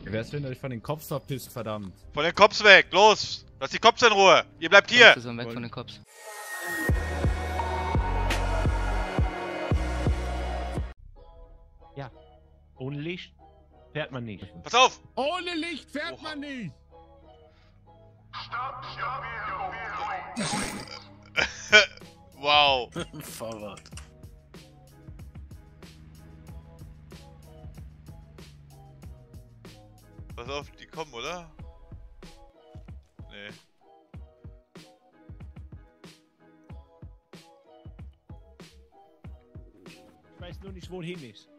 Wer ist, wenn ihr euch von den Kopf verpisst, verdammt? Von den Cops weg, los! Lass die Cops in Ruhe! Ihr bleibt hier! Wir sind weg von den Cops. Ja. Ohne Licht fährt man nicht. Pass auf! Ohne Licht fährt man nicht! Wow! Fahrrad. Pass auf, die kommen, oder? Nee. Ich weiß nur nicht, wohin ist.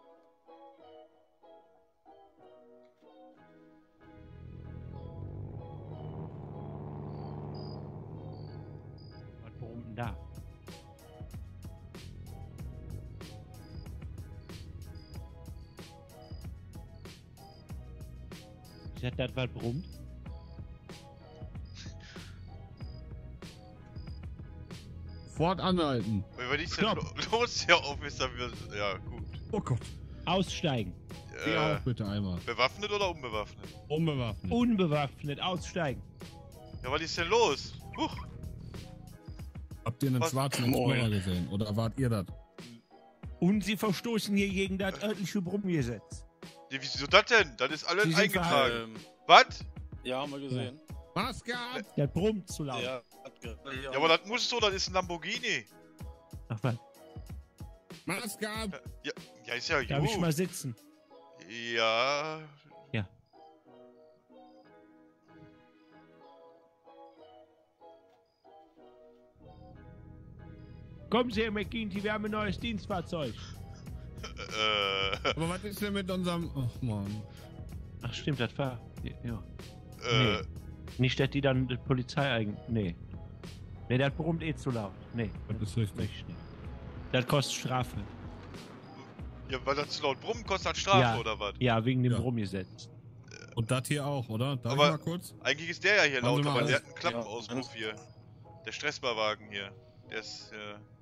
Was brummt denn da? Ist das, was brummt? Sofort anhalten. Was ist denn los hier, Officer? Ja, gut. Oh Gott. Aussteigen. Geh auch bitte einmal. Bewaffnet oder unbewaffnet? Unbewaffnet. Unbewaffnet aussteigen. Ja, was ist denn los? Huch! Habt ihr einen Was? schwarzen Explorer gesehen? Oder wart ihr das? Und sie verstoßen hier gegen das örtliche Brummgesetz. Ja, wieso das denn? Das ist alles Sie sind eingetragen. Was? Ja, haben wir gesehen. Maske ab! Der brummt zu laut. Ja, Ja, aber das muss so, das ist ein Lamborghini. Ach was, Maske ab! Ja, ist ja darf ich gut. mal sitzen? Ja. Ja. Kommen Sie, Herr McGinty, wir haben ein neues Dienstfahrzeug. Aber was ist denn mit unserem... Ach man. Ach stimmt, das war... Ja. Nee. Nicht, dass die dann die Polizei eigentlich... Nee. Nee, das brummt eh zu laut. Nee, Das ist richtig. möchte ich nicht. Das kostet Strafe. Ja, weil das zu laut brummen kostet halt Strafe, Ja. oder was? Ja, wegen dem Ja. Brummgesetz. Und das hier auch, oder? Darf Aber- ich mal kurz? Eigentlich ist der ja hier Machen Sie laut, mal aber der alles. hat einen Klappenauspuff hier. Der Stressbarwagen hier. Der ist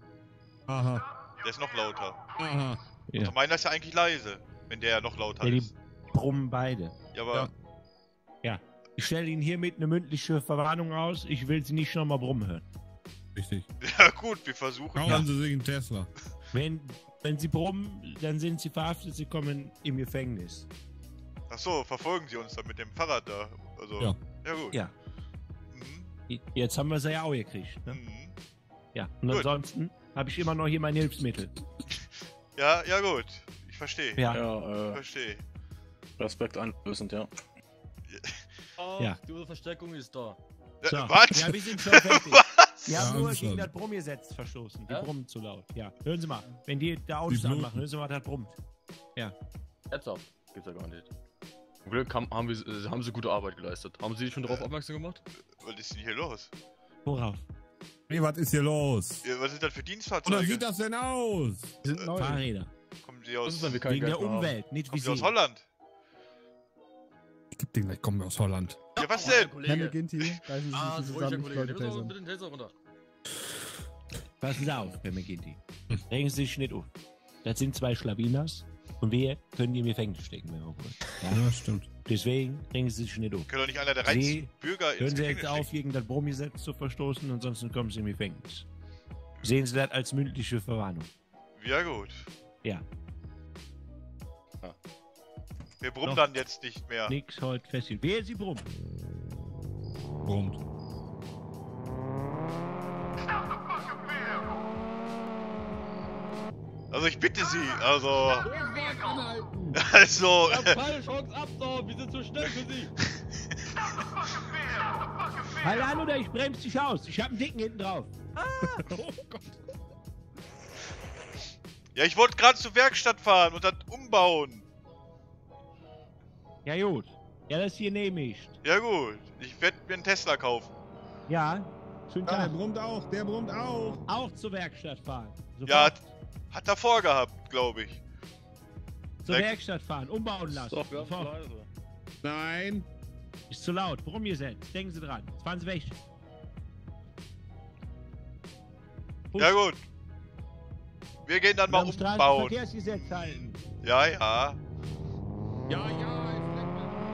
noch lauter. Aha. Ja. Also meiner ist ja eigentlich leise, wenn der ja noch lauter Ja, die ist. brummen beide. Ja, aber Ich stelle Ihnen hiermit eine mündliche Verwarnung aus. Ich will Sie nicht nochmal brummen hören. Richtig. ja gut, wir versuchen Kaufen ja. Sie sich einen Tesla. Wenn Sie brummen, dann sind Sie verhaftet. Sie kommen im Gefängnis. Achso, verfolgen sie uns dann mit dem Fahrrad da. Also, Ja. ja gut. Ja. Mhm. Jetzt haben wir sie ja auch gekriegt. Ne? Mhm. Ja. Und Gut. ansonsten habe ich immer noch hier mein Hilfsmittel. Ja, ja gut. Ich verstehe. Ja. Ja, Ich verstehe. Respekt einlösend, ja. Ja. Die Verstärkung ist da. So. Was? Ja, wir sind schon fertig. Wir Ja, haben nur das gegen schon. das Brummgesetz verstoßen. Die Ja? brummen zu laut. Ja. Hören Sie mal. Wenn die da Autos bluten. anmachen, hören Sie mal, das brummt. Jetzt auf. Gibt's ja gar nicht. Zum Glück haben sie gute Arbeit geleistet. Haben Sie schon darauf aufmerksam gemacht? Was ist denn hier los? Worauf? Hey, was ist hier los? Ja, was sind das für Oder Dienstfahrzeuge? sieht das denn aus? Die sind neu. Fahrräder. Kommen sie Das aus, ist, wenn wir kein Wegen Geld der mehr haben. Umwelt, nicht wie kommen sie aus Sie. Holland? Ich geb den gleich, kommen wir aus Holland. Ja, was Herr denn? Herr Kollege. McGinty, reißen Sie Ah, sich so ruhig, Herr zusammen, ich Kollege. wollte Nehmen Sie mal tasern. bitte den Taser runter. Passen Sie auf, Herr McGinty. Regen Sie sich nicht auf. Das sind zwei Schlawiners und wir können die im Gefängnis stecken, wenn wir wollen. Ja? Ja, stimmt. Deswegen regen Sie sich nicht auf. Können doch nicht einer der Sie- reinsten Bürger ins Hören Sie jetzt Gefängnis auf, stecken? gegen das Brummgesetz zu verstoßen, ansonsten kommen Sie im Gefängnis. Sehen Sie das als mündliche Verwarnung. Ja gut. Ja, Wir brummen Doch. dann jetzt nicht mehr. nix heute fest. Wer Sie brummen? Brummt. Also ich bitte Sie, also... Sofort anhalten! Also... Keine Chance ab, doch. Wir sind zu schnell für Sie. Halt an oder ich bremse dich aus. Ich hab einen Dicken hinten drauf. Oh Gott. Ja, ich wollte gerade zur Werkstatt fahren und das umbauen. Ja gut. Ja, das hier nehme ich. Ja gut, ich werde mir einen Tesla kaufen. Ja, schön Ja, der klar. brummt auch, der brummt auch. Auch zur Werkstatt fahren. Ja, Sofort. hat er vorgehabt, glaube ich. Zur Weg. Werkstatt fahren, umbauen lassen. Doch, wir haben Sofort. leise. Nein. Ist zu laut. Brummgesetz. Denken Sie dran. Jetzt fahren Sie weg. Fuß. Ja gut. Wir gehen dann mal Am umbauen. Straßenverkehrsgesetz halten. Ja, ja. Ja, ja, jetzt leck mich.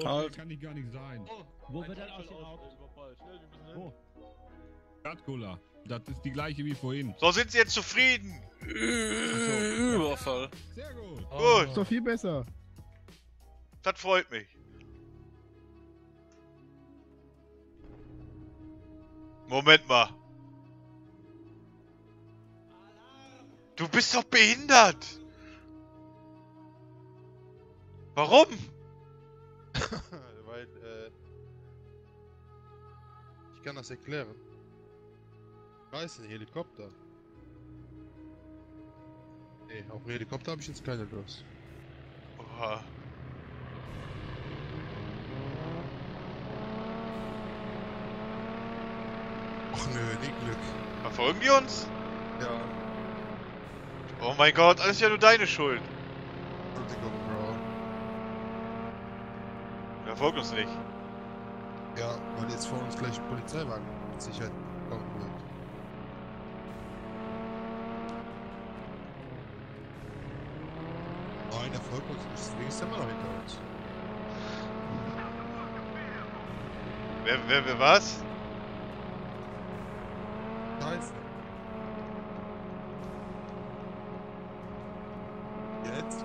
Halt. kann ich gar nicht sein. Wo wird das ausgeraubt? Wo? Stadtcola. Das ist die gleiche wie vorhin. So, sind Sie jetzt zufrieden? Überfall. Sehr gut. Gut, Ist doch viel besser. das freut mich. Moment mal. Du bist doch behindert. Warum? Weil, ich kann das erklären. Da ist ein Helikopter. Nee, auf dem Helikopter habe ich jetzt keine Lust. Oha. Ach nö, nie Glück. Verfolgen die uns? Ja, Oh mein Gott, alles ja nur deine Schuld. Entschuldigung, Bro. Verfolgt uns nicht. Ja, weil jetzt vor uns gleich ein Polizeiwagen mit Sicherheit kommen wird. Nein, der folgt uns nicht, deswegen ist der immer noch hinter uns. Wer was? Scheiße. Jetzt?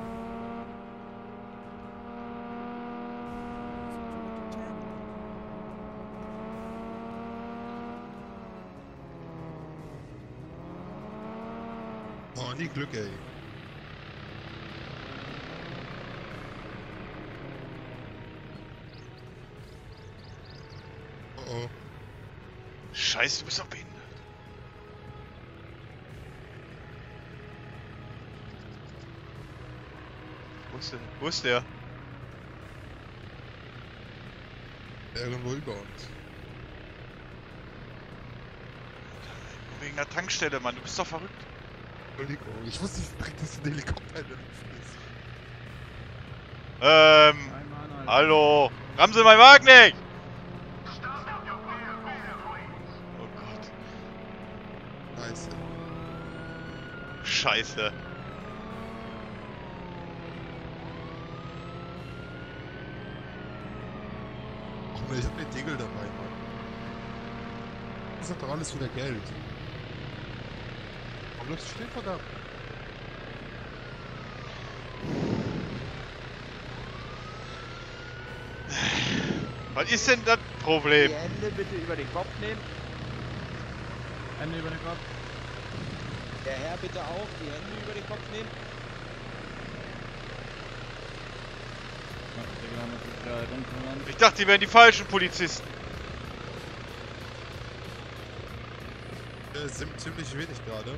Oh, nie Glück, ey. Oh oh. Scheiße, du bist doch behindert. Wo ist der? Irgendwo über uns. Wegen der Tankstelle, Mann. Du bist doch verrückt. Entschuldigung, ich wusste nicht direkt, dass ein Helikopter in der Luft ist. Einmal, Alter. Hallo. Rammen Sie mein Wagen nicht! Oh Gott. Scheiße. Scheiße. Ach ne, ich hab den Degel dabei, Mann. Das hat doch alles wieder Geld. Warum läufst du stehen, verdammt? Was ist denn das Problem? Die Hände bitte über den Kopf nehmen. Hände über den Kopf. Der Herr bitte auch die Hände über den Kopf nehmen. Ich dachte, die wären die falschen Polizisten. Sind ziemlich wenig gerade.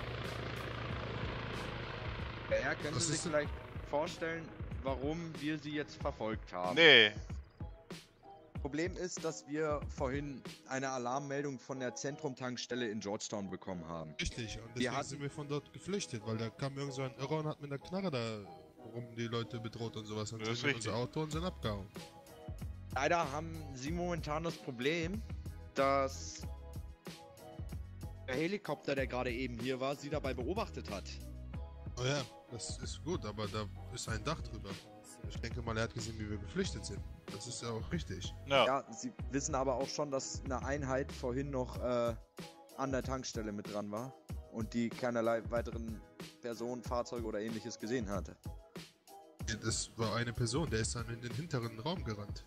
Der Herr, können Was Sie sich ist denn- vielleicht vorstellen, warum wir Sie jetzt verfolgt haben? Nee. Problem ist, dass wir vorhin eine Alarmmeldung von der Zentrumtankstelle in Georgetown bekommen haben. Richtig, und Wir deswegen hatten- sind wir von dort geflüchtet, weil da kam irgend so ein Irrer und hat mit einer Knarre da rum die Leute bedroht und sowas. Und Das ist sind in unser richtig. Auto und sind abgehauen. Leider haben Sie momentan das Problem, dass der Helikopter, der gerade eben hier war, Sie dabei beobachtet hat. Oh ja, das ist gut, aber da ist ein Dach drüber. Ich denke mal, er hat gesehen, wie wir geflüchtet sind. Das ist ja auch richtig. Ja. Ja, Sie wissen aber auch schon, dass eine Einheit vorhin noch an der Tankstelle mit dran war und die keinerlei weiteren Personen, Fahrzeuge oder ähnliches gesehen hatte. Das war eine Person, der ist dann in den hinteren Raum gerannt.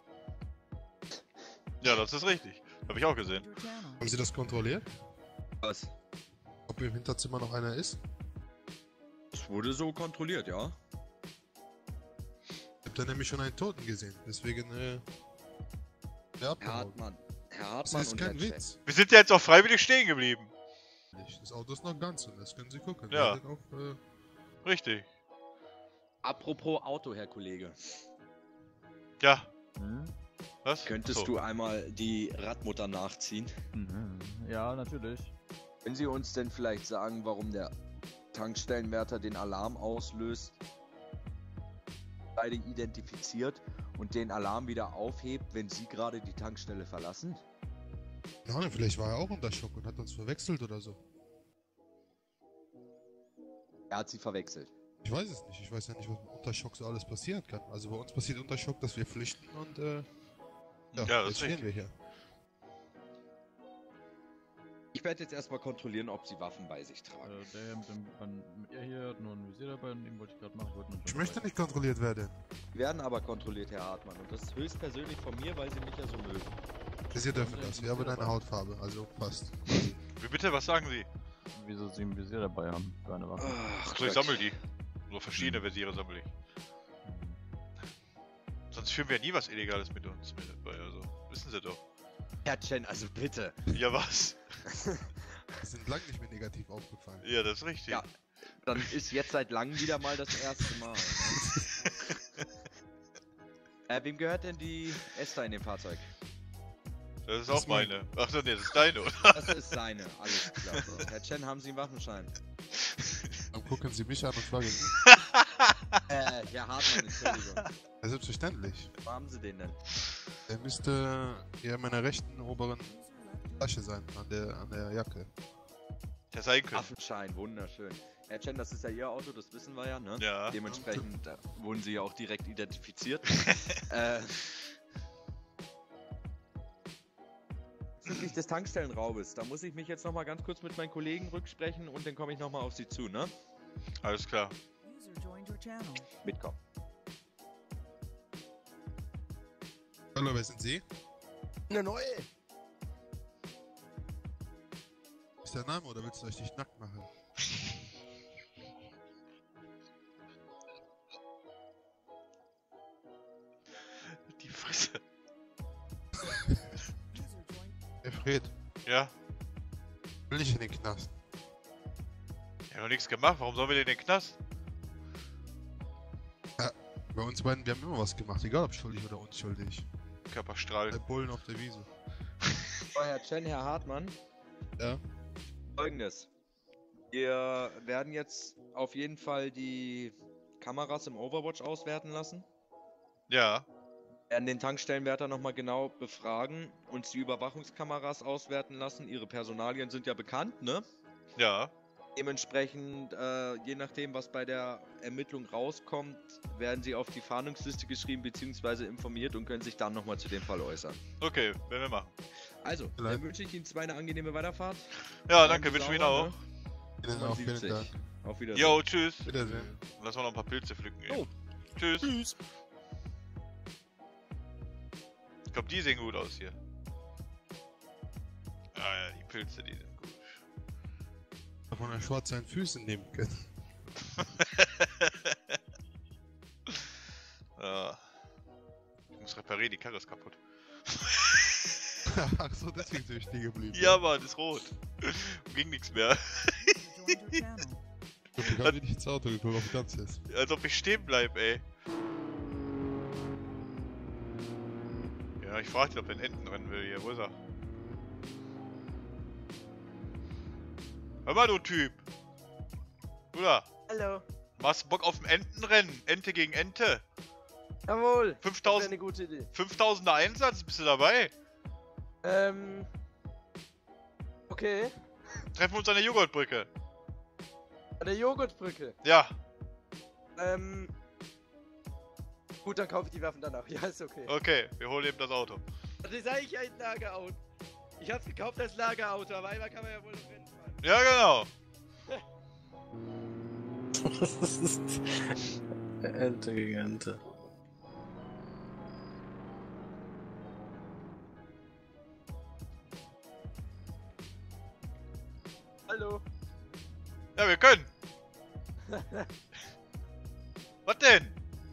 Ja, das ist richtig. Hab ich auch gesehen. Haben Sie das kontrolliert? Was? Ob im Hinterzimmer noch einer ist? Es wurde so kontrolliert, ja. Ich hab da nämlich schon einen Toten gesehen. Deswegen, der Herr abgehauen. Hartmann. Herr Das Hartmann ist und kein Herr Check. Witz. Wir sind ja jetzt auch freiwillig stehen geblieben. Das Auto ist noch ganz und das können Sie gucken. Ja. Wir sind auch, Richtig. Apropos Auto, Herr Kollege. Ja. Mhm. Was? Könntest So. du einmal die Radmutter nachziehen? Mhm. Ja, natürlich. Können Sie uns denn vielleicht sagen, warum der Tankstellenwärter den Alarm auslöst, beide identifiziert und den Alarm wieder aufhebt, wenn Sie gerade die Tankstelle verlassen? Nein, vielleicht war er auch unter Schock und hat uns verwechselt oder so. Er hat Sie verwechselt. Ich weiß es nicht. Ich weiß ja nicht, was unter Schock so alles passieren kann. Also bei uns passiert unter Schock, dass wir flüchten und Ja, das jetzt ist stehen richtig. wir hier. Ich werde jetzt erstmal kontrollieren, ob sie Waffen bei sich tragen. Der mit ihr hier hat nur ein Visier dabei und den wollte ich gerade machen. Ich möchte nicht kontrolliert werden. Sie werden aber kontrolliert, Herr Hartmann. Und das ist höchstpersönlich von mir, weil sie mich ja so mögen. Sie dürfen das. Wir haben eine Hautfarbe, also passt. Wie bitte, was sagen Sie? Wieso sie ein Visier dabei haben für eine Waffe. Ach, So, ich sammle die. Nur verschiedene Visiere sammle ich. Sonst führen wir ja nie was Illegales mit uns mit dabei, also. Wissen Sie doch. Herr Chen, also bitte. Ja, was? Wir sind lang nicht mehr negativ aufgefallen. Ja, das ist richtig. Ja. Dann ist jetzt seit langem wieder mal das erste Mal. Ne? Wem gehört denn die Esther in dem Fahrzeug? Das ist Das auch ist mein- meine. Ach so, nee, das ist deine, oder? Das ist seine, alles klar. So. Herr Chen, haben Sie einen Waffenschein? Dann gucken Sie mich an und fragen ihn. Herr Hartmann, Entschuldigung. Ja, selbstverständlich. Wo haben Sie den denn? Er müsste hier in meiner rechten oberen Tasche sein, an der Jacke. Der sein können. Waffenschein, wunderschön. Herr Chen, das ist ja Ihr Auto, das wissen wir ja, ne? Ja. Dementsprechend wurden Sie ja auch direkt identifiziert. Bezüglich des Tankstellenraubes, da muss ich mich jetzt nochmal ganz kurz mit meinen Kollegen rücksprechen und dann komme ich nochmal auf Sie zu, ne? Alles klar. Mitkommen. Hallo, wer sind Sie? Eine neue! Ist der Name oder willst du euch nicht nackt machen? Die Fresse. Herr Fred, Ja? will nicht in den Knast. Ich hab noch nichts gemacht. Warum sollen wir denn in den Knast? Bei uns beiden, wir haben immer was gemacht, egal ob schuldig oder unschuldig. Körperstrahl. Der Bullen auf der Wiese. So, Herr Chen, Herr Hartmann. Ja. Folgendes. Wir werden jetzt auf jeden Fall die Kameras im Overwatch auswerten lassen. Ja. Werden den Tankstellenwärter nochmal genau befragen, uns die Überwachungskameras auswerten lassen. Ihre Personalien sind ja bekannt, ne? Ja. Dementsprechend, je nachdem, was bei der Ermittlung rauskommt, werden sie auf die Fahndungsliste geschrieben bzw. informiert und können sich dann nochmal zu dem Fall äußern. Okay, werden wir machen. Also, dann wünsche ich Ihnen zwei eine angenehme Weiterfahrt. Ja, Bleiben danke, Sie wünschen wir Ihnen sauber, auch. ne? Ihnen auch, vielen 75. Dank. Auf Wiedersehen. Jo, tschüss. Wiedersehen. Lass mal noch ein paar Pilze pflücken. Ey. Oh. Tschüss. Tschüss. Ich glaube, die sehen gut aus hier. Ah ja, die Pilze, die sind gut. Von der Schwarz seinen Füßen nehmen können. Ja. Ich muss reparieren, die Karre ist kaputt. Ach so, deswegen bin ich stehen geblieben. Ja, Mann, ist rot. Ging nichts mehr. Ich hab gerade nicht ins Auto geguckt, ob das ist. Als ob ich stehen bleib, ey. Ja, ich frag dich, ob der in Enten rennen will hier. Wo ist er? Hör mal, du Typ. Du da. Hallo. Machst du Bock auf ein Entenrennen? Ente gegen Ente. Jawohl. 5000 eine gute Idee. 5000er Einsatz, bist du dabei? Okay. Treffen wir uns an der Joghurtbrücke. An der Joghurtbrücke. Ja. Gut, dann kaufe ich die Waffen danach. Ja, ist okay. Okay, wir holen eben das Auto. Das ist eigentlich ein Lagerauto. Ich hab's gekauft als Lagerauto, aber einmal kann man ja wohl noch Rennen fahren. Ja, genau. Ente gegen Ente. Hallo. Ja, wir können. Was denn?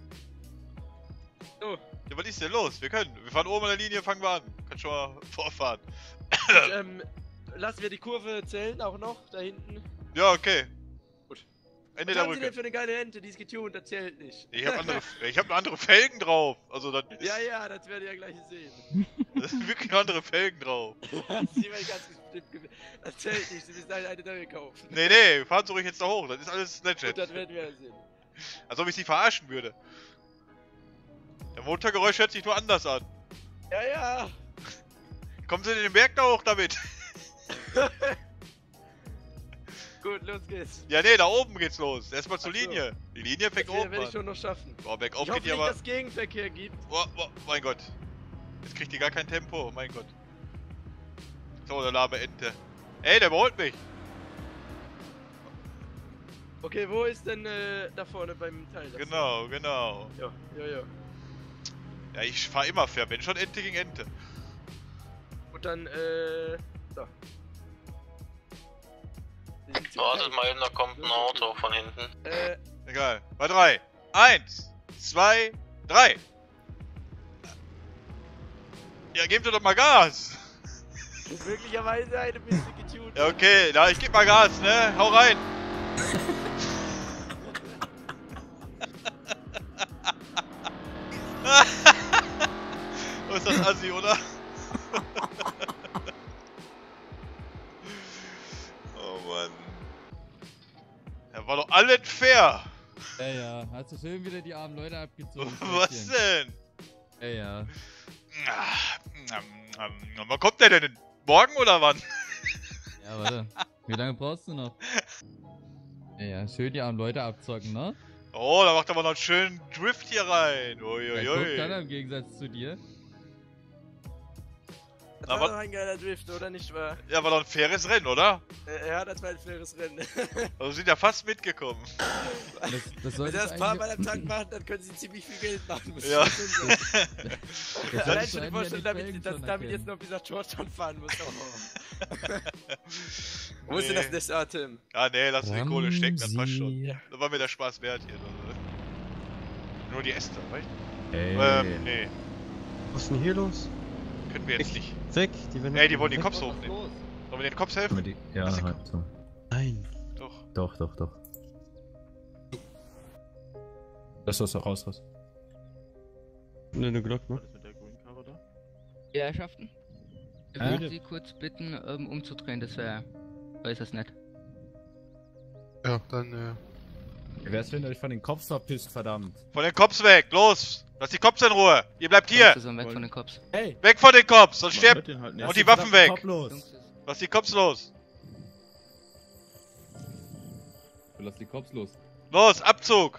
So. Ja, was ist denn los? Wir können. Wir fahren oben an der Linie, fangen wir an. Kannst schon mal vorfahren. Und, lassen wir die Kurve zählen auch noch, da hinten. Ja, okay. Gut. Ende Was der haben Sie denn Brücke. für eine geile Ente? Die ist getuned, das zählt nicht. Ich hab andere Felgen drauf. Also das Ja, ja, das werdet ihr ja gleich sehen. das sind wirklich andere Felgen drauf. Sie werden ganz bestimmt das zählt nicht, Sie müssen eine neue kaufen. Nee, nee, fahren Sie ruhig jetzt da hoch. Das ist alles Gut, legit. das werden wir ja sehen. Als ob ich Sie verarschen würde. Der Motorgeräusch hört sich nur anders an. Ja, ja. Kommen Sie in den Berg da hoch damit. Gut, los geht's. Ja, nee, da oben geht's los. Erstmal zur Ach so. Linie. Die Linie fängt Das oben werde ich an. schon noch schaffen. Boah, bergauf Ich hoffe geht die nicht, aber... dass es Gegenverkehr gibt. Oh, mein Gott. Jetzt kriegt die gar kein Tempo, mein Gott. So, der lahme Ente. Ey, der überholt mich. Okay, wo ist denn da vorne beim Teil? Genau. Ja. Ja, ich fahr immer fair. Wenn schon Ente gegen Ente. Und dann, so. Wartet mal, da kommt ein Auto von hinten. Egal. Bei 3. 1, 2, 3. Ja, gebt doch mal Gas. Ist möglicherweise eine bisschen getuned. Ja, okay. Na, ich geb mal Gas, ne? Hau rein. Oh, ist das assi, oder? Oh Mann. Ja, war doch alles fair. Ja, hast du schön wieder die armen Leute abgezogen. Was denn? Ja. Wann kommt der denn? Morgen oder wann? Ja, warte. Wie lange brauchst du noch? Ja, schön die armen Leute abzocken, ne? Oh, da macht aber noch einen schönen Drift hier rein. Guck dann im Gegensatz zu dir. Das Aber- war doch ein geiler Drift, oder nicht wahr? Ja, war doch ein faires Rennen, oder? Ja, das war ein faires Rennen. Also sind ja fast mitgekommen. Das Wenn sollte sie das paar Mal am Tag machen, dann können sie ziemlich viel Geld machen. muss ich Ja. schon sagen. Allein schon die sollten Vorstellung, ja die Felgen dass schon damit jetzt erkennen. noch dieser Georgetown fahren muss. Oh. Wo ist denn Nee. das nächste Atem? Ah, nee, lass die Kohle stecken, das passt schon. Ramsi. Das war mir der Spaß wert hier. Nur die Äste, weißt Ey. nee. Was ist denn hier los? Können wir jetzt nicht. Weg, die werden. Ey, die wollen die Cops hochnehmen. Sollen wir den Cops helfen? Ja, Lass die halt so. Nein. Doch. Doch. Lass das auch raus. Ne, Glock, ne? Was ist mit der grünen Karre da? Die Herrschaften, ich würde Sie kurz bitten, umzudrehen, das wäre äußerst nett. Ja, dann, Wer ist denn euch von den Cops verpisst, verdammt? Von den Cops weg, los! Lass die Cops in Ruhe! Ihr bleibt hier! Zusammen weg von den Cops. Hey! Weg von den Cops, sonst Man stirbt! hört den halt nicht. Und die Waffen weg! Cop los! Jungs, Lass die Cops los! Lass die Cops los. Los, Abzug!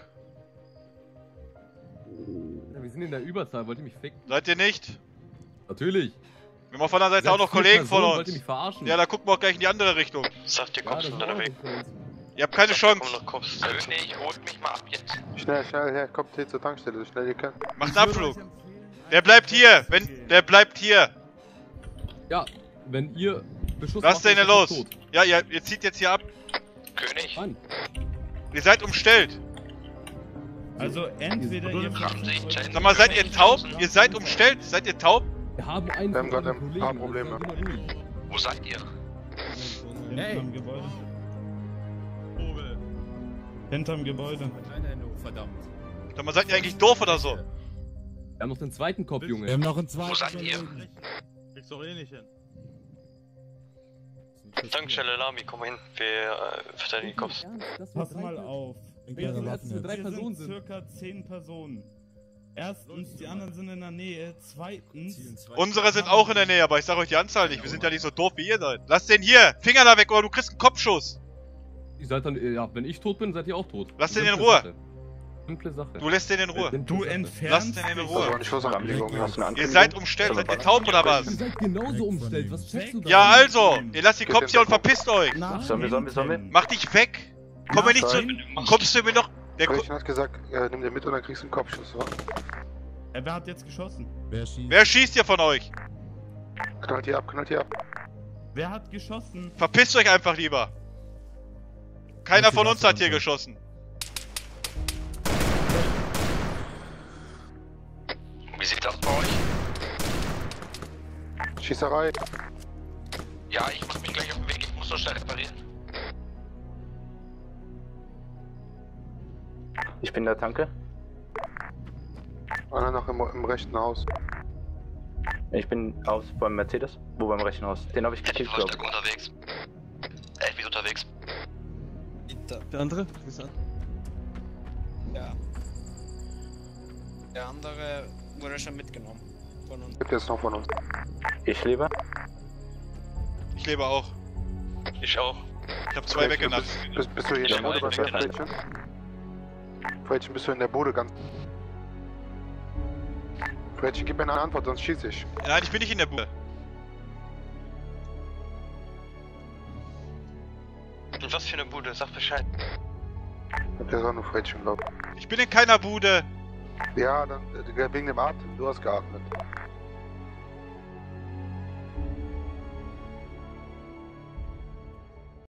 Ja, wir sind in der Überzahl, wollt ihr mich ficken? Seid ihr nicht? Natürlich! Wir haben auf der anderen Seite auch noch Kollegen von Wollt ihr uns. mich verarschen? Ja, da gucken wir auch gleich in die andere Richtung. Sagt die Ja, Cops das sind ist auch unterwegs. nicht für uns. Ihr habt keine Kommen Chance. noch Cops. König, holt mich mal ab jetzt. schnell, her, kommt hier zur Tankstelle, so schnell ihr könnt. Macht einen Abflug. Der bleibt hier! Der bleibt hier! Ja, wenn ihr Beschuss Was macht, denn ist los? tot. Ja, ihr zieht jetzt hier ab. König, Mann, Ihr seid umstellt. Also entweder ihr haben Sie Sag mal, seid ihr taub? Ihr seid umstellt? Seid ihr taub? wir haben einen Wir haben von gerade euren ein paar Kollegen, Probleme. also seid ihr mal ruhig. wo seid ihr? Hinterm Gebäude. Hinterm Gebäude. Verdammt. Sag mal, seid ihr eigentlich doof oder so? Wir haben noch den zweiten Kopf, Junge. Wir haben noch einen zweiten. Wo seid ihr? Kriegst doch eh nicht hin. Tankstelle Lami, komm hin. Wir verteidigen die Cops. Pass mal auf. Wir Wenn wir jetzt mit 3 wir Personen sind sind. circa 10 Personen. Erstens, die anderen sind in der Nähe. Zweitens, Unsere sind auch in der Nähe, aber ich sag euch die Anzahl nicht. Wir sind ja nicht so doof wie ihr seid. Lass den hier! Finger da weg oder du kriegst einen Kopfschuss! Ihr seid dann, ja, wenn ich tot bin, seid ihr auch tot. Lass den in Simple Ruhe. Sache. Simple Sache. Du lässt den in Ruhe. Simple du Sache. entfernst Lass den in dich. Ruhe. nicht was Anlegung, hast du eine Ihr seid umstellt, seid ihr taub oder Ihr was? seid genauso umstellt, was checkst du da? Ja, also! Ihr lasst die Cops hier und verpisst euch! Nach Sollen wir? hinten. Mach dich weg! Komm mir nicht zu. Kommst du mir noch. Der Gretchen hat gesagt, nimm den mit und dann kriegst du einen Kopfschuss, wa? Wer hat jetzt geschossen? Wer schießt hier von euch? Knallt hier ab, Wer hat geschossen? Verpisst euch einfach lieber! Keiner von uns hat hier geschossen. Wie sieht's aus bei euch? Schießerei. Ja, ich mach mich gleich auf den Weg. Ich muss so schnell reparieren. Ich bin der Tanke. Einer noch im rechten Haus. Ich bin aus beim Mercedes. Wo beim rechten Haus? Den habe ich gekillt, Ich glaube bin unterwegs. Ich bin unterwegs. Der andere? Ja. Der andere wurde schon mitgenommen. Von uns. Gibt jetzt noch von uns. Ich lebe. Ich lebe auch. Ich auch. Ich hab 2 weggenannt. Bist du hier in der Bude bei mir, Frettchen? Frettchen, bist du in der Bude ganz... Frettchen, gib mir eine Antwort, sonst schieße ich. Nein, ich bin nicht in der Bude. Was für eine Bude? Sag Bescheid. Der war nur Frettchen, glaub ich. Ich bin in keiner Bude. Ja, dann wegen dem Atem. Du hast geatmet.